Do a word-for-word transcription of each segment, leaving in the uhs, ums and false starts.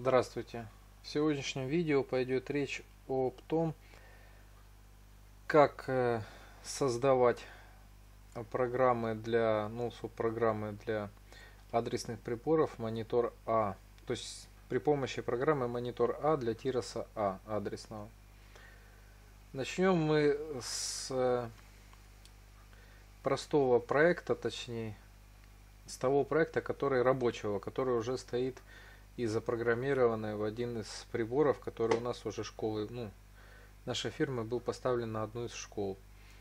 Здравствуйте! В сегодняшнем видео пойдет речь об том, как э, создавать программы для, ну, субпрограммы для адресных приборов монитор А. То есть при помощи программы монитор А для тироса А адресного. Начнем мы с э, простого проекта, точнее, с того проекта, который рабочего, который уже стоит и запрограммированный в один из приборов, который у нас уже школы, ну, нашей фирмы был поставлен на одну из школ.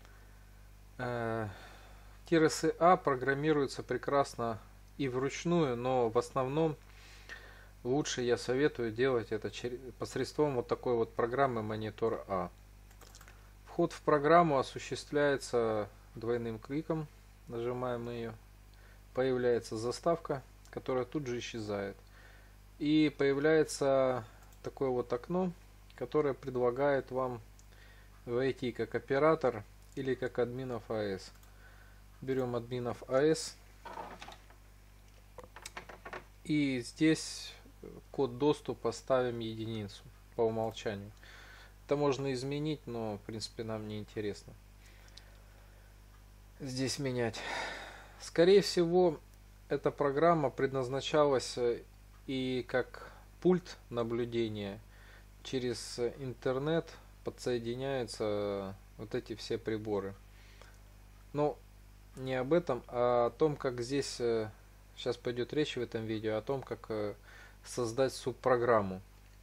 Э, Тиросы А программируются прекрасно и вручную, но в основном лучше я советую делать это посредством вот такой вот программы монитор А. Вход в программу осуществляется двойным кликом, нажимаем ее, появляется заставка, которая тут же исчезает. И появляется такое вот окно, которое предлагает вам войти как оператор или как админов АЭС. Берем админов АЭС. И здесь код доступа ставим единицу по умолчанию. Это можно изменить, но в принципе нам не интересно здесь менять. Скорее всего, эта программа предназначалась и как пульт наблюдения. Через интернет подсоединяются вот эти все приборы. Но не об этом, а о том, как здесь сейчас пойдет речь в этом видео, о том, как создать субпрограмму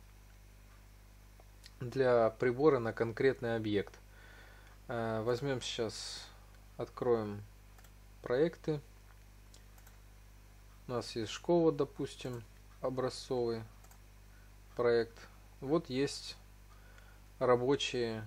для прибора на конкретный объект. Возьмем сейчас, откроем проекты. У нас есть школа, допустим, образцовый проект. Вот есть рабочая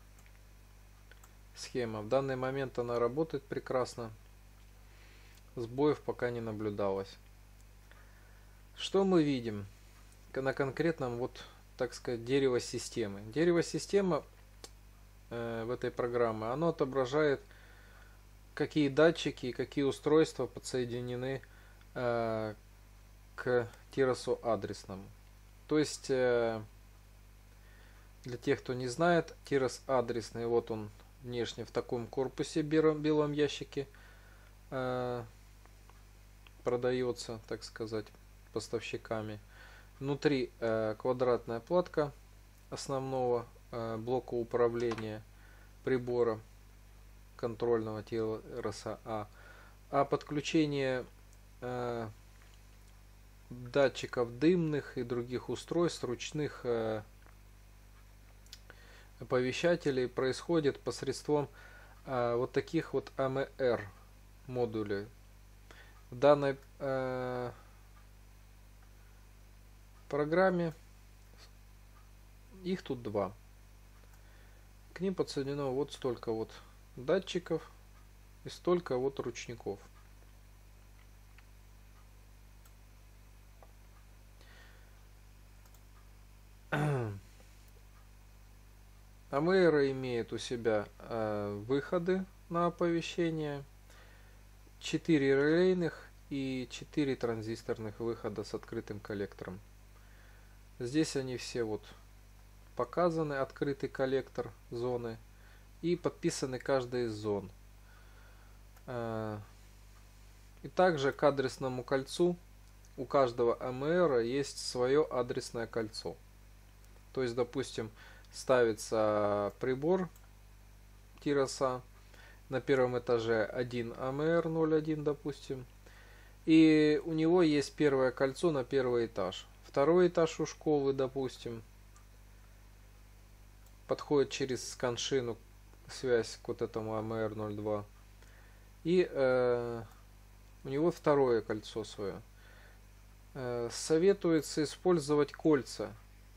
схема. В данный момент она работает прекрасно. Сбоев пока не наблюдалось. Что мы видим на конкретном, вот, так сказать, дерево системы? Дерево системы э, в этой программе, оно отображает, какие датчики, какие устройства подсоединены э, к тиросу адресному. То есть, э, для тех, кто не знает, тирос адресный, вот он внешне в таком корпусе, белом, белом ящике э, продается, так сказать, поставщиками. Внутри э, квадратная платка основного э, блока управления прибора контрольного тироса А. А подключение э, датчиков дымных и других устройств, ручных э, оповещателей происходит посредством э, вот таких вот А М Р модулей. В данной э, программе их тут два. К ним подсоединено вот столько вот датчиков и столько вот ручников. А М Р имеет у себя э, выходы на оповещение, четыре релейных и четыре транзисторных выхода с открытым коллектором. Здесь они все вот показаны, открытый коллектор зоны, и подписаны каждая из зон. И также к адресному кольцу у каждого А М Р есть свое адресное кольцо. То есть, допустим, ставится прибор тироса на первом этаже один А М Р ноль один, допустим, и у него есть первое кольцо на первый этаж. Второй этаж у школы, допустим, подходит через сканшину связь к вот этому А М Р ноль два, и э, у него второе кольцо свое. Э, советуется использовать кольца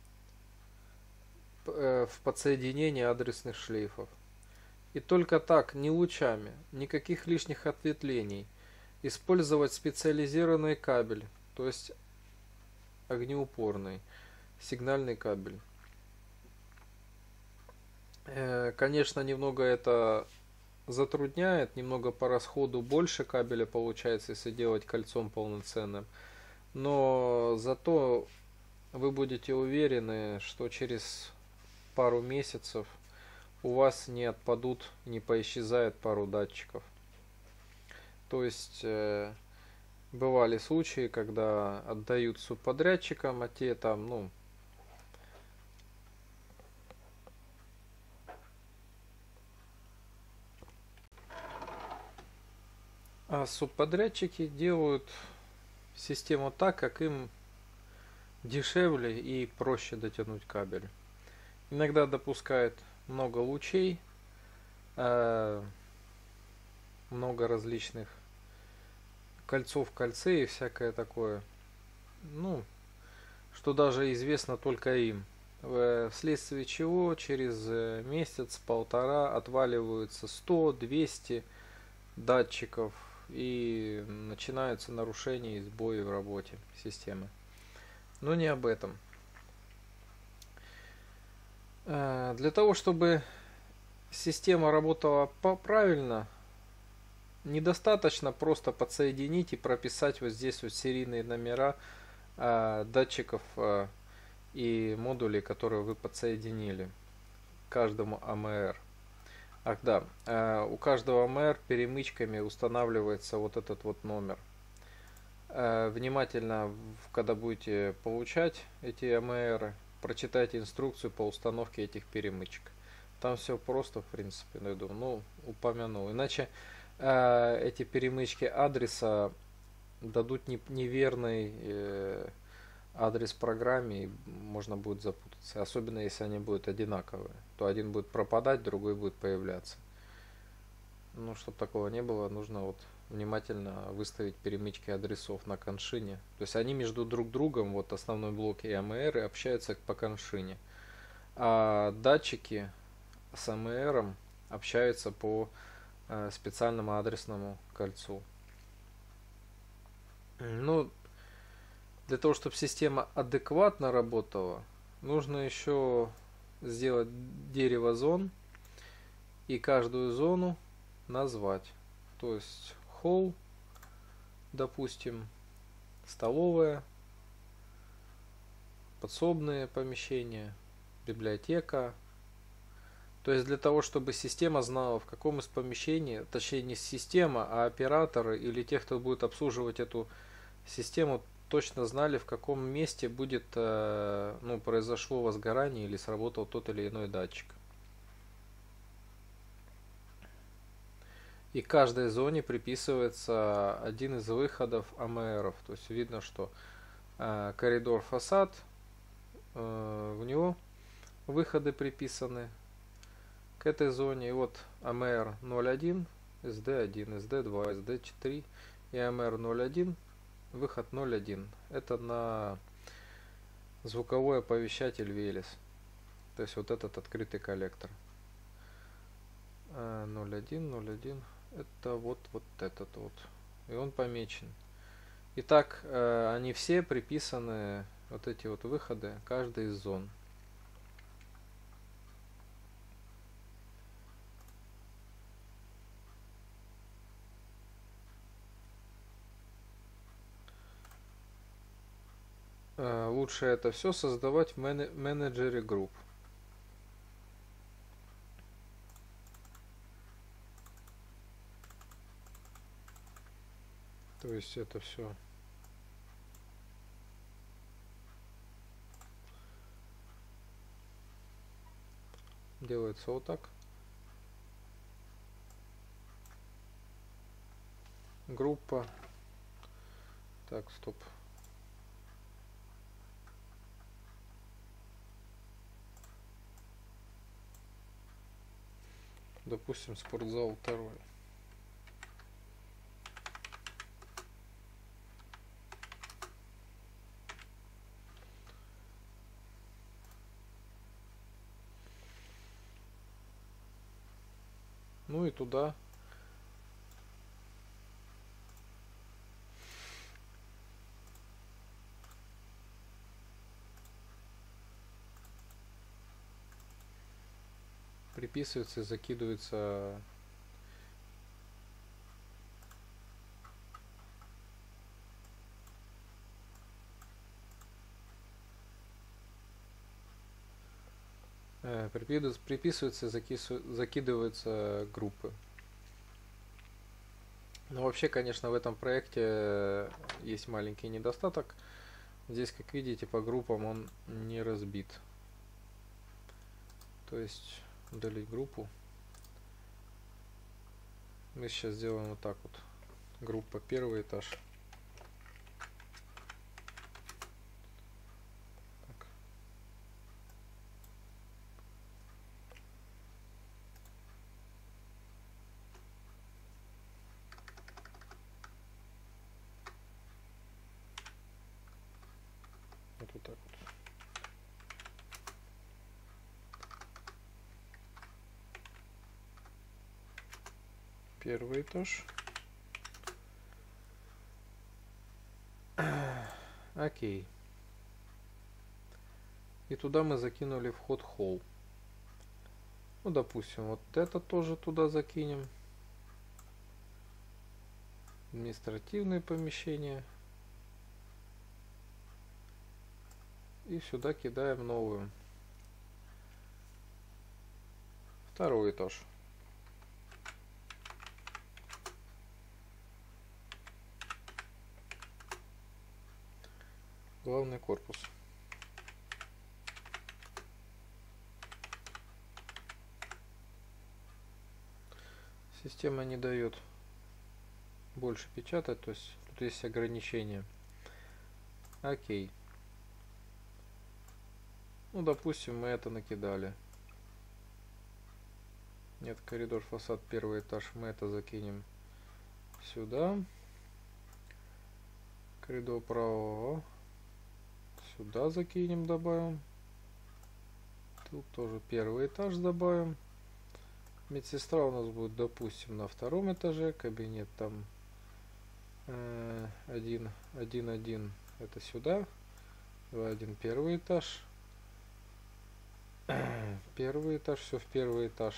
э, в подсоединении адресных шлейфов. И только так, не лучами, никаких лишних ответвлений. Использовать специализированный кабель, то есть огнеупорный сигнальный кабель. Конечно, немного это затрудняет, немного по расходу больше кабеля получается, если делать кольцом полноценным, но зато вы будете уверены, что через пару месяцев у вас не отпадут, не поисчезает пару датчиков. То есть э, бывали случаи, когда отдают субподрядчикам, а те там, ну, а субподрядчики делают систему так, как им дешевле и проще дотянуть кабель. Иногда допускают много лучей, э, много различных кольцов в кольце и всякое такое. Ну, что даже известно только им. Вследствие чего через месяц-полтора отваливаются сто-двести датчиков и начинаются нарушения и сбои в работе системы. Но не об этом. Для того, чтобы система работала правильно, недостаточно просто подсоединить и прописать вот здесь вот серийные номера датчиков и модулей, которые вы подсоединили к каждому А М Р. Ах да, у каждого А М Р перемычками устанавливается вот этот вот номер. Внимательно, когда будете получать эти А М Р, прочитайте инструкцию по установке этих перемычек. Там все просто, в принципе, я думаю, ну, упомянул. Иначе э, эти перемычки адреса дадут не, неверный э, адрес программе, и можно будет запутаться. Особенно если они будут одинаковые. То один будет пропадать, другой будет появляться. Ну, чтобы такого не было, нужно вот внимательно выставить перемычки адресов на коншине. То есть они между друг другом, вот основной блок и А М Р, общаются по коншине. А датчики с А М Р общаются по э, специальному адресному кольцу. Ну, для того, чтобы система адекватно работала, нужно еще сделать дерево зон и каждую зону назвать. То есть холл, допустим, столовая, подсобные помещения, библиотека. То есть для того, чтобы система знала, в каком из помещений, точнее не система, а операторы или те, кто будет обслуживать эту систему, точно знали, в каком месте будет, ну, произошло возгорание или сработал тот или иной датчик. И каждой зоне приписывается один из выходов А М Р. То есть видно, что э, коридор фасад, э, в него выходы приписаны к этой зоне. И вот А М Р ноль один, С Д один, С Д два, С Д четыре и А М Р ноль один, выход ноль один. Это на звуковой оповещатель Велес. То есть вот этот открытый коллектор. ноль один, ноль один. Это вот, вот этот вот. И он помечен. Итак, э, они все приписаны, вот эти вот выходы, каждой из зон. Э, лучше это все создавать в менеджере групп. То есть это все делается вот так. Группа. Так, стоп. Допустим, спортзал второй. Ну и туда приписывается и закидывается э, приписываются, приписываются закису- закидываются группы. Но вообще, конечно, в этом проекте есть маленький недостаток. Здесь, как видите, по группам он не разбит. То есть удалить группу. Мы сейчас сделаем вот так вот. Группа первый этаж. Так. Вот, вот так вот. Первый этаж. Окей. И туда мы закинули вход холл. Ну, допустим, вот это тоже туда закинем. Административные помещения. И сюда кидаем новую. Второй этаж. Главный корпус. Система не дает больше печатать, то есть тут есть ограничения. Окей. Ну, допустим, мы это накидали. Нет, коридор, фасад, первый этаж. Мы это закинем сюда. Коридор правого. Сюда закинем, добавим. Тут тоже первый этаж добавим. Медсестра у нас будет, допустим, на втором этаже. Кабинет там э, один, один, один. Это сюда. два, один, первый этаж. Первый этаж, все в первый этаж.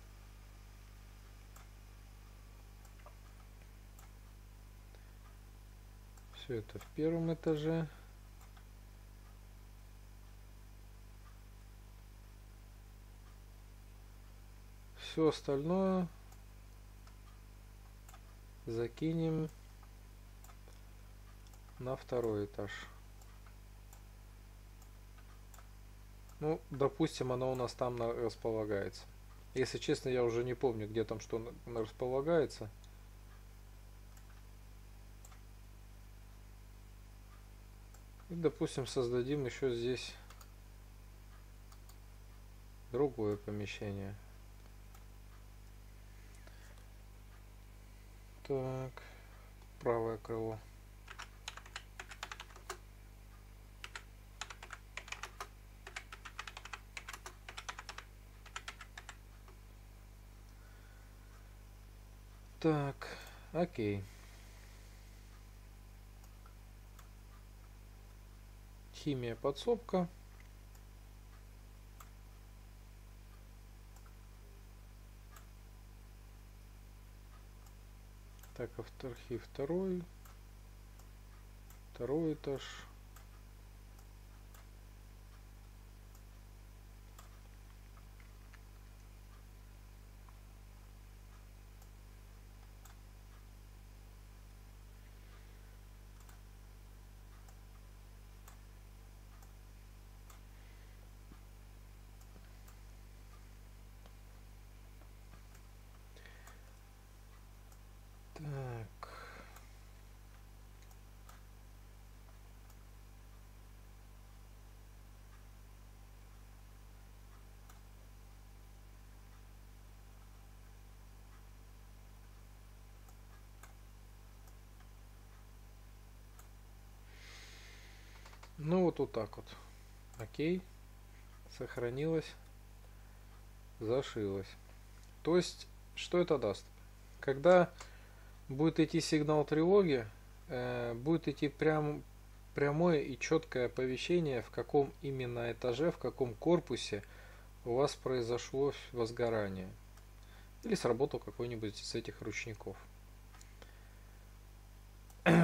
Все это в первом этаже. Все остальное закинем на второй этаж. Ну, допустим, оно у нас там располагается. Если честно, я уже не помню, где там что располагается. И, допустим, создадим еще здесь другое помещение. Так, правое крыло. Так, окей. Химия, подсобка. Так, архив второй. Второй этаж. Так. Ну вот вот так вот. Окей. Сохранилось. Зашилось. То есть, что это даст? Когда будет идти сигнал тревоги, э, будет идти прям, прямое и четкое оповещение, в каком именно этаже, в каком корпусе у вас произошло возгорание. Или сработал какой-нибудь из этих ручников.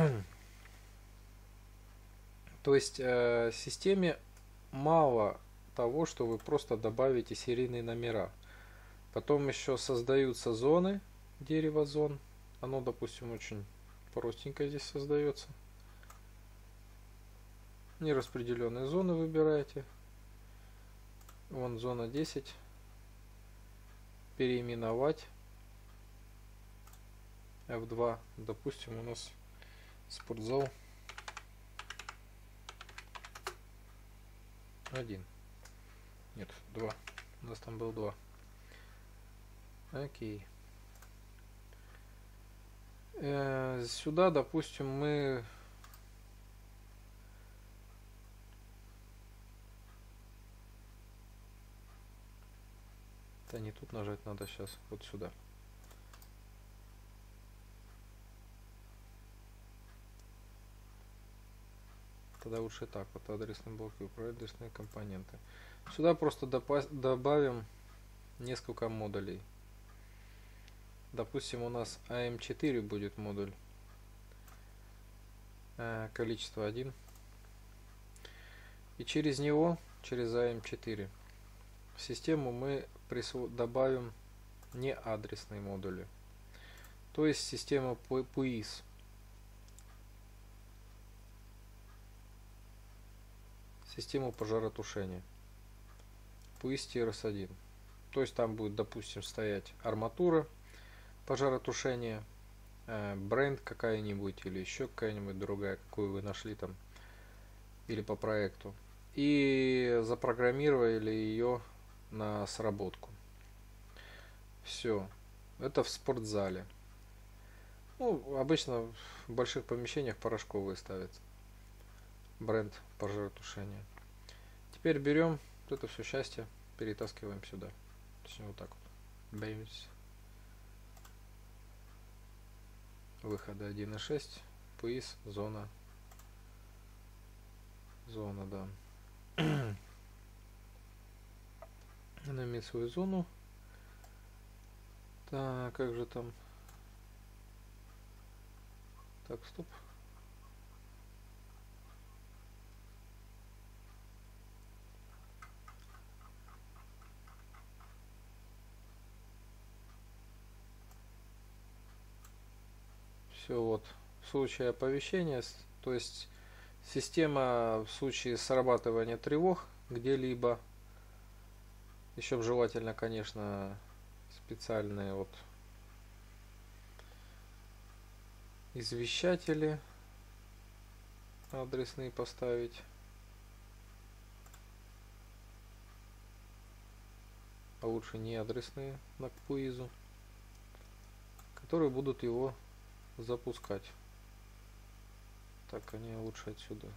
То есть э, системе мало того, что вы просто добавите серийные номера. Потом еще создаются зоны, дерево зон. Оно, допустим, очень простенько здесь создается. Нераспределенные зоны выбираете. Вон зона десять. Переименовать. эф два. Допустим, у нас спортзал один. Нет, два. У нас там был два. Окей. Э, сюда, допустим, мы да не тут нажать надо сейчас, вот сюда. Тогда лучше так, вот адресный блок и адресные компоненты. Сюда просто добавим несколько модулей. Допустим, у нас а эм четыре будет модуль. Э, количество один. И через него, через а эм четыре, в систему мы добавим не адресные модули. То есть система пуис. Систему пожаротушения. пуис один. То есть там будет, допустим, стоять арматура пожаротушения, э, бренд какая-нибудь или еще какая-нибудь другая, какую вы нашли там, или по проекту. И запрограммировали ее на сработку. Все. Это в спортзале. Ну, обычно в больших помещениях порошковые ставятся. Бренд пожаротушения. Теперь берем вот это все счастье, перетаскиваем сюда. Точнее, вот так вот. Бэмс. Выхода один и шесть. пуис, зона. Зона, да. Она имеет свою зону. Так, как же там? Так, стоп. Все, вот. В случае оповещения, то есть система в случае срабатывания тревог где-либо, еще желательно, конечно, специальные вот извещатели адресные поставить. А лучше не адресные на пуизу, которые будут его запускать. Так, они лучше отсюда.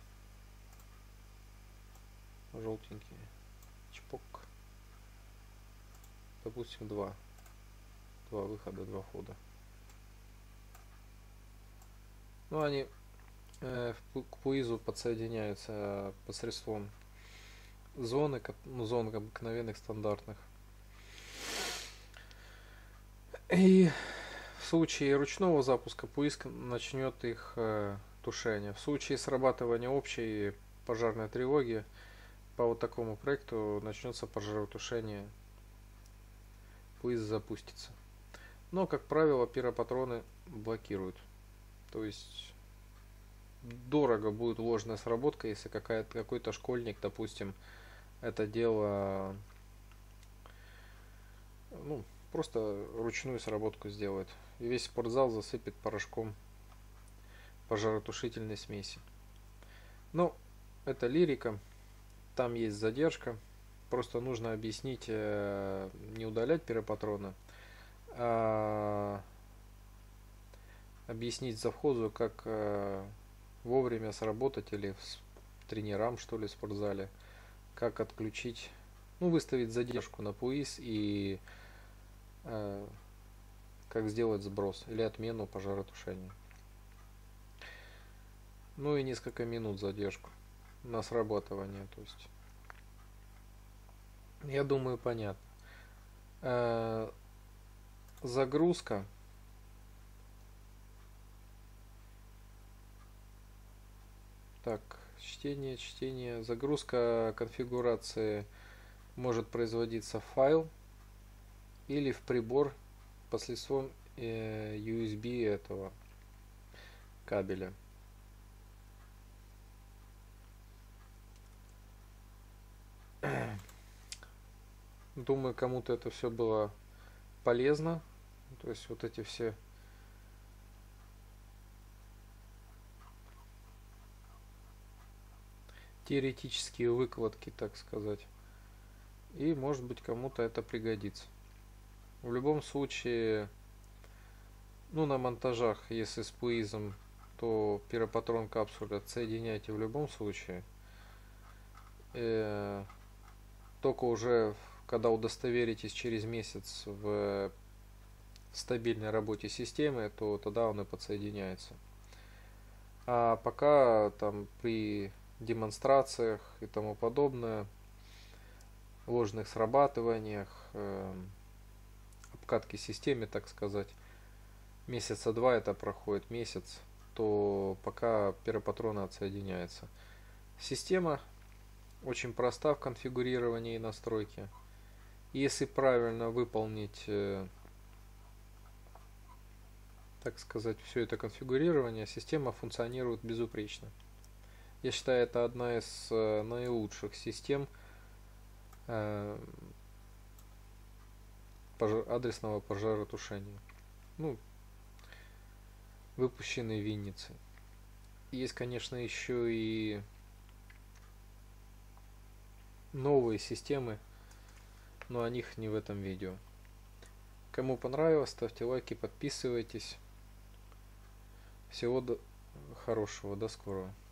Желтенькие. Чпок. Допустим, два. Два выхода, два входа. Ну, они э, к пуизу подсоединяются посредством зоны, ну, зон обыкновенных стандартных. И в случае ручного запуска пуис начнет их э, тушение. В случае срабатывания общей пожарной тревоги по вот такому проекту начнется пожаротушение, пуис запустится. Но, как правило, пиропатроны блокируют. То есть дорого будет ложная сработка, если какой-то школьник, допустим, это дело, ну, просто ручную сработку сделает. И весь спортзал засыпет порошком пожаротушительной смеси. Но это лирика. Там есть задержка. Просто нужно объяснить, не удалять пиропатрона, а объяснить завхозу, как вовремя сработать, или тренерам, что ли, в спортзале, как отключить, ну, выставить задержку на пуис и э, как сделать сброс или отмену пожаротушения. Ну и несколько минут задержку на срабатывание. То есть, я думаю, понятно. Э, загрузка. Так, чтение, чтение, загрузка конфигурации может производиться в файл или в прибор посредством э, ю эс би этого кабеля. Думаю, кому-то это все было полезно. То есть вот эти все теоретические выкладки, так сказать. И может быть кому-то это пригодится. В любом случае, ну на монтажах, если с пуизом, то пиропатрон капсулы отсоединяйте в любом случае. Э, только уже когда удостоверитесь через месяц в стабильной работе системы, то тогда он и подсоединяется. А пока там при демонстрациях и тому подобное, ложных срабатываниях, э, обкатки системе, так сказать, месяца два это проходит, месяц, то пока пиропатрон отсоединяется. Система очень проста в конфигурировании и настройке. Если правильно выполнить, э, так сказать, все это конфигурирование, система функционирует безупречно. Я считаю, это одна из э, наилучших систем э, пожар, адресного пожаротушения, ну, выпущенной в Виннице. Есть, конечно, еще и новые системы, но о них не в этом видео. Кому понравилось, ставьте лайки, подписывайтесь. Всего до... хорошего, до скорого.